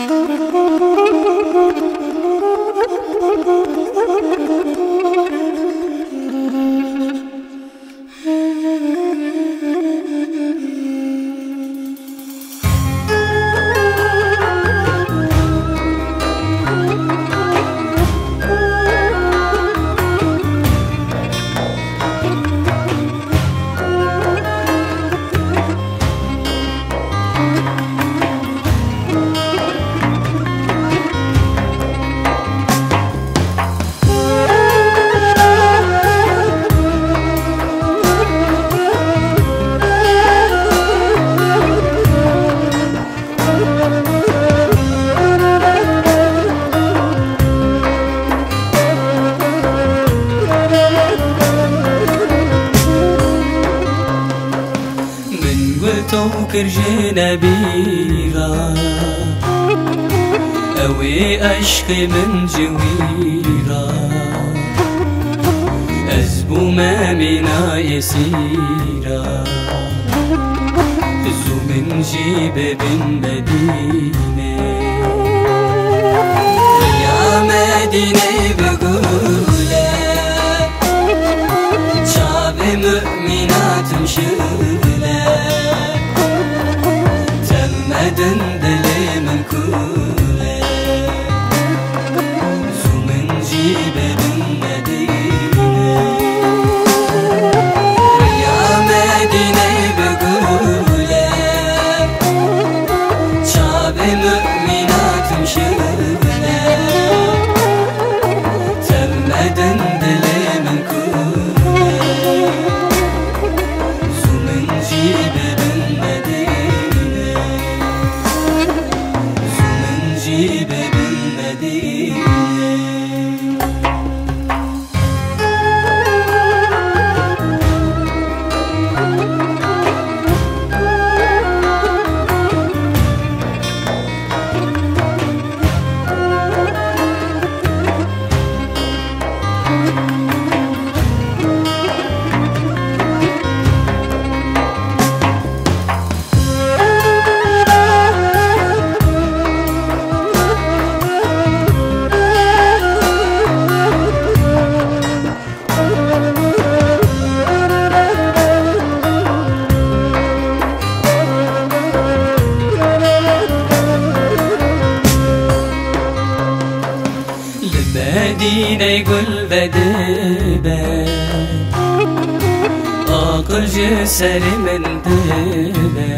كرجينا بيرا اوي اشقي من جويرا ازبو ما منا يسيرا زو من جيب بن مدينة يا مدينة بقولة شعب مؤمنات مشغلة دندلي من كوله زو من جيب بالمدينة يا مدينة بقوله شعب مؤمنات مشغلة تم دندلي من كوله زو من جيب بالمدينة جيب بالمدينة مدينة يقول بدبة أقل جسر من دبة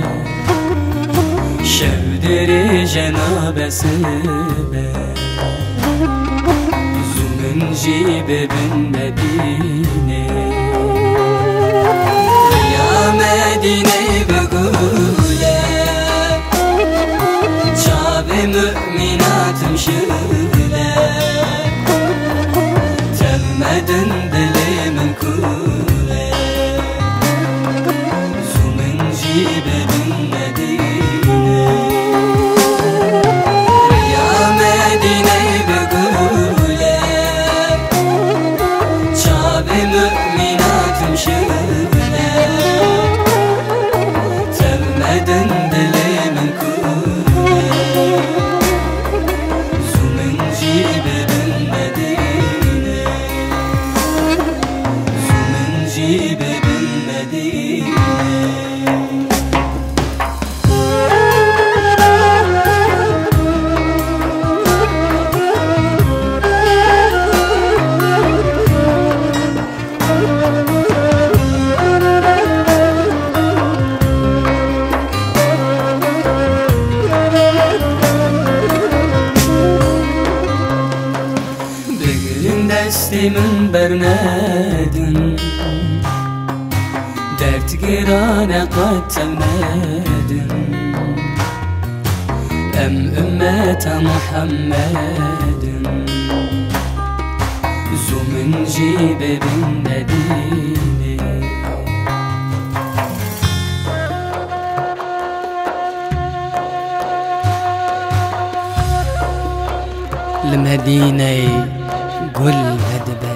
شودري جناب سبة زو من جيب بالمدينة يا مدينة بقولة شعب مؤمنات مشغلة تم دندلي من كوله زو من جيب بالمدينة يا مدينة بقوله شعب مؤمنات مشغلة تم دندلي من كوله زو من جيب بالمدينة زو من جيب بالمدينة دستی من برندن درد گران قد تمدن امت محمدن زو من جيب بالمدينة المدينة قل هدبة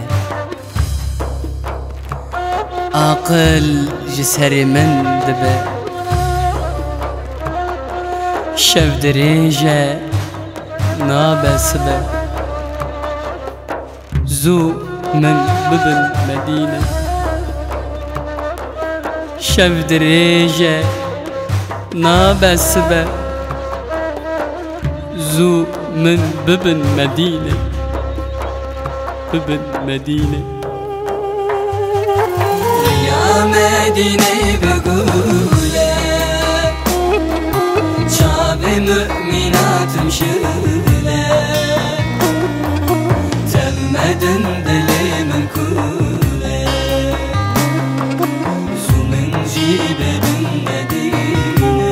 أقل جسر من دبة شف دريجة نابسبة زو من ببن مدينة شف دريجة نابسبة زو من ببن مدينة ببن مدينة يا مدينة بقولك شعب مؤمنات مشغلك تمدن دلي من كولك زو من جيب بالمدينة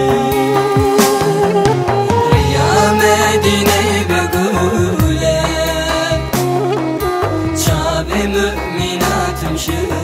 يا مدينة بقولك شعب مؤمنات مشغلك